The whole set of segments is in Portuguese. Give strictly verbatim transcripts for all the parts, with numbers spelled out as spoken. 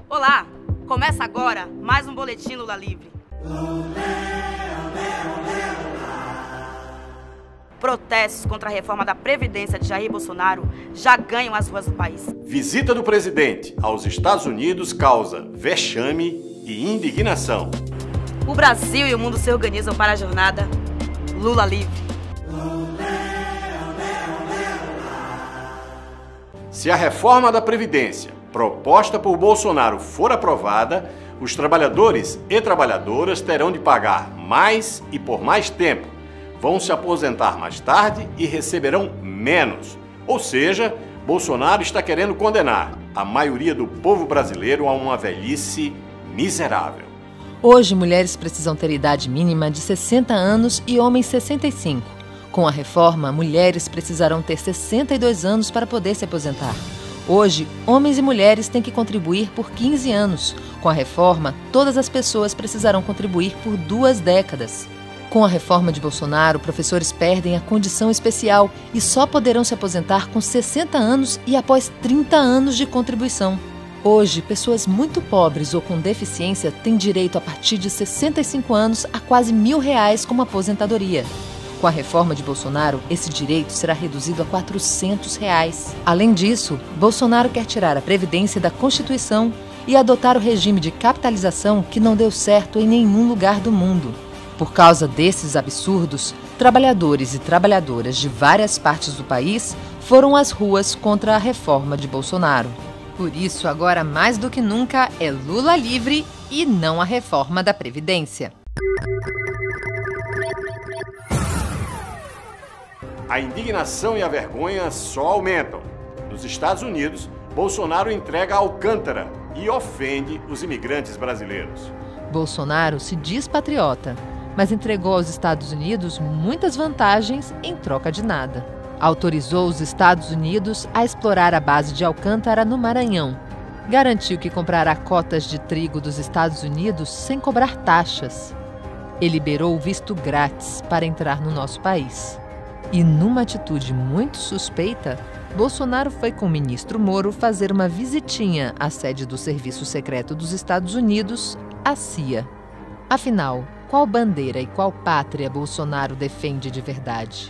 Olá, começa agora mais um Boletim Lula Livre. Protestos contra a reforma da Previdência de Jair Bolsonaro já ganham as ruas do país. Visita do presidente aos Estados Unidos causa vexame e indignação. O Brasil e o mundo se organizam para a jornada Lula Livre. Se a reforma da Previdência proposta por Bolsonaro for aprovada, os trabalhadores e trabalhadoras terão de pagar mais e por mais tempo, vão se aposentar mais tarde e receberão menos. Ou seja, Bolsonaro está querendo condenar a maioria do povo brasileiro a uma velhice miserável. Hoje, mulheres precisam ter idade mínima de sessenta anos e homens sessenta e cinco. Com a reforma, mulheres precisarão ter sessenta e dois anos para poder se aposentar. Hoje, homens e mulheres têm que contribuir por quinze anos. Com a reforma, todas as pessoas precisarão contribuir por duas décadas. Com a reforma de Bolsonaro, professores perdem a condição especial e só poderão se aposentar com sessenta anos e após trinta anos de contribuição. Hoje, pessoas muito pobres ou com deficiência têm direito a partir de sessenta e cinco anos a quase mil reais como aposentadoria. Com a reforma de Bolsonaro, esse direito será reduzido a quatrocentos reais. Além disso, Bolsonaro quer tirar a Previdência da Constituição e adotar o regime de capitalização que não deu certo em nenhum lugar do mundo. Por causa desses absurdos, trabalhadores e trabalhadoras de várias partes do país foram às ruas contra a reforma de Bolsonaro. Por isso, agora mais do que nunca, é Lula livre e não a reforma da Previdência. A indignação e a vergonha só aumentam. Nos Estados Unidos, Bolsonaro entrega Alcântara e ofende os imigrantes brasileiros. Bolsonaro se diz patriota, mas entregou aos Estados Unidos muitas vantagens em troca de nada. Autorizou os Estados Unidos a explorar a base de Alcântara no Maranhão. Garantiu que comprará cotas de trigo dos Estados Unidos sem cobrar taxas. E liberou o visto grátis para entrar no nosso país. E numa atitude muito suspeita, Bolsonaro foi com o ministro Moro fazer uma visitinha à sede do Serviço Secreto dos Estados Unidos, a C I A. Afinal, qual bandeira e qual pátria Bolsonaro defende de verdade?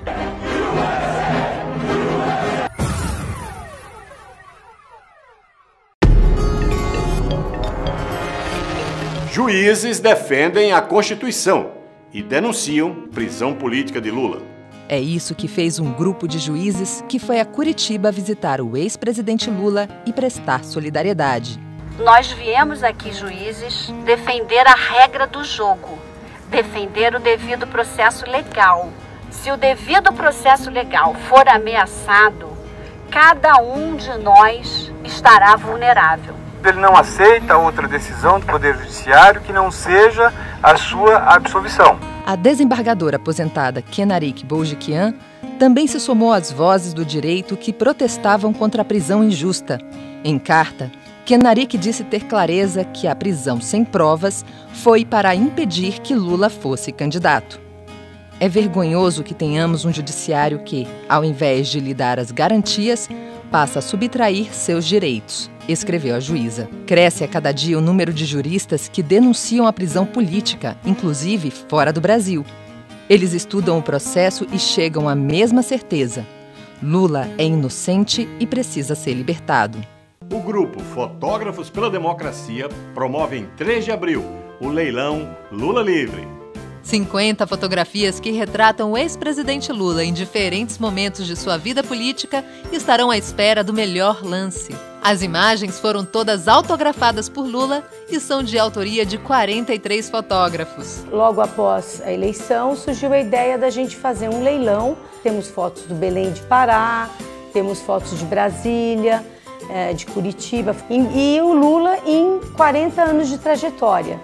Juízes defendem a Constituição e denunciam prisão política de Lula. É isso que fez um grupo de juízes que foi a Curitiba visitar o ex-presidente Lula e prestar solidariedade. Nós viemos aqui, juízes, defender a regra do jogo, defender o devido processo legal. Se o devido processo legal for ameaçado, cada um de nós estará vulnerável. Ele não aceita outra decisão do Poder Judiciário que não seja a sua absolvição. A desembargadora aposentada Kenarik Boujikian também se somou às vozes do direito que protestavam contra a prisão injusta. Em carta, Kenarik disse ter clareza que a prisão sem provas foi para impedir que Lula fosse candidato. É vergonhoso que tenhamos um judiciário que, ao invés de lhe dar as garantias, passa a subtrair seus direitos, escreveu a juíza. Cresce a cada dia o número de juristas que denunciam a prisão política, inclusive fora do Brasil. Eles estudam o processo e chegam à mesma certeza. Lula é inocente e precisa ser libertado. O grupo Fotógrafos pela Democracia promove em três de abril o leilão Lula Livre. cinquenta fotografias que retratam o ex-presidente Lula em diferentes momentos de sua vida política estarão à espera do melhor lance. As imagens foram todas autografadas por Lula e são de autoria de quarenta e três fotógrafos. Logo após a eleição, surgiu a ideia da gente fazer um leilão. Temos fotos do Belém de Pará, temos fotos de Brasília, de Curitiba e o Lula em quarenta anos de trajetória.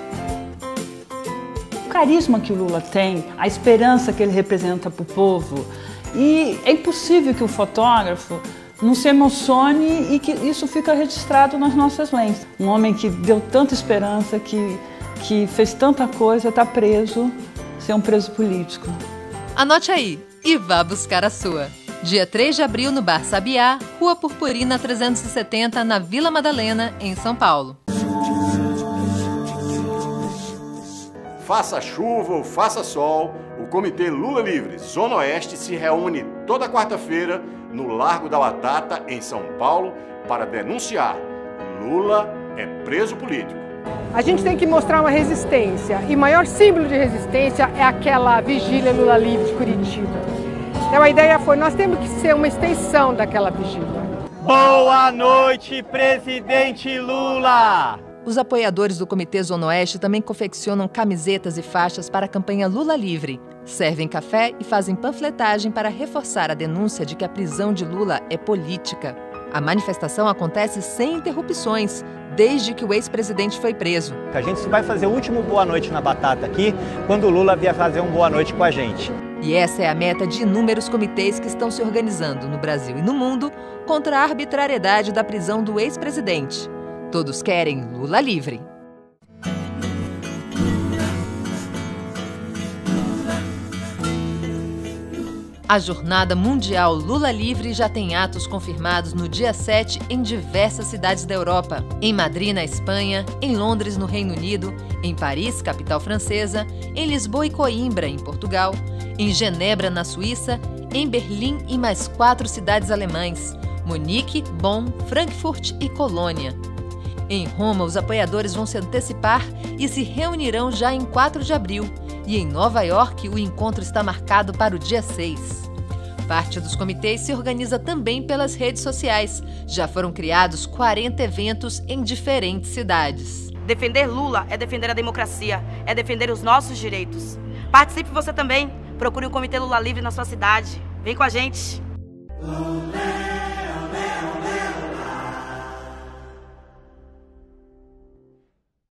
O carisma que o Lula tem, a esperança que ele representa para o povo, e é impossível que o fotógrafo não se emocione e que isso fica registrado nas nossas lentes. Um homem que deu tanta esperança, que, que fez tanta coisa, está preso, ser um preso político. Anote aí e vá buscar a sua. Dia três de abril, no Bar Sabiá, Rua Purpurina trezentos e setenta, na Vila Madalena, em São Paulo. Faça chuva ou faça sol, o Comitê Lula Livre Zona Oeste se reúne toda quarta-feira no Largo da Batata, em São Paulo, para denunciar: Lula é preso político. A gente tem que mostrar uma resistência, e o maior símbolo de resistência é aquela vigília Lula Livre de Curitiba. Então a ideia foi, nós temos que ser uma extensão daquela vigília. Boa noite, presidente Lula! Os apoiadores do Comitê Zona Oeste também confeccionam camisetas e faixas para a campanha Lula Livre. Servem café e fazem panfletagem para reforçar a denúncia de que a prisão de Lula é política. A manifestação acontece sem interrupções, desde que o ex-presidente foi preso. A gente vai fazer o último Boa Noite na Batata aqui, quando o Lula vier fazer um Boa Noite com a gente. E essa é a meta de inúmeros comitês que estão se organizando no Brasil e no mundo contra a arbitrariedade da prisão do ex-presidente. Todos querem Lula livre. A Jornada Mundial Lula Livre já tem atos confirmados no dia sete em diversas cidades da Europa. Em Madrid, na Espanha, em Londres, no Reino Unido, em Paris, capital francesa, em Lisboa e Coimbra, em Portugal, em Genebra, na Suíça, em Berlim e mais quatro cidades alemãs, Munique, Bonn, Frankfurt e Colônia. Em Roma, os apoiadores vão se antecipar e se reunirão já em quatro de abril. E em Nova York, o encontro está marcado para o dia seis. Parte dos comitês se organiza também pelas redes sociais. Já foram criados quarenta eventos em diferentes cidades. Defender Lula é defender a democracia, é defender os nossos direitos. Participe você também. Procure o Comitê Lula Livre na sua cidade. Vem com a gente.